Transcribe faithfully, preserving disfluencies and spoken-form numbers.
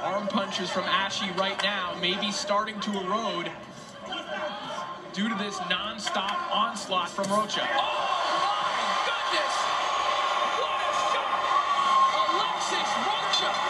arm punches from Ashie right now, maybe starting to erode due to this non-stop onslaught from Rocha. Oh!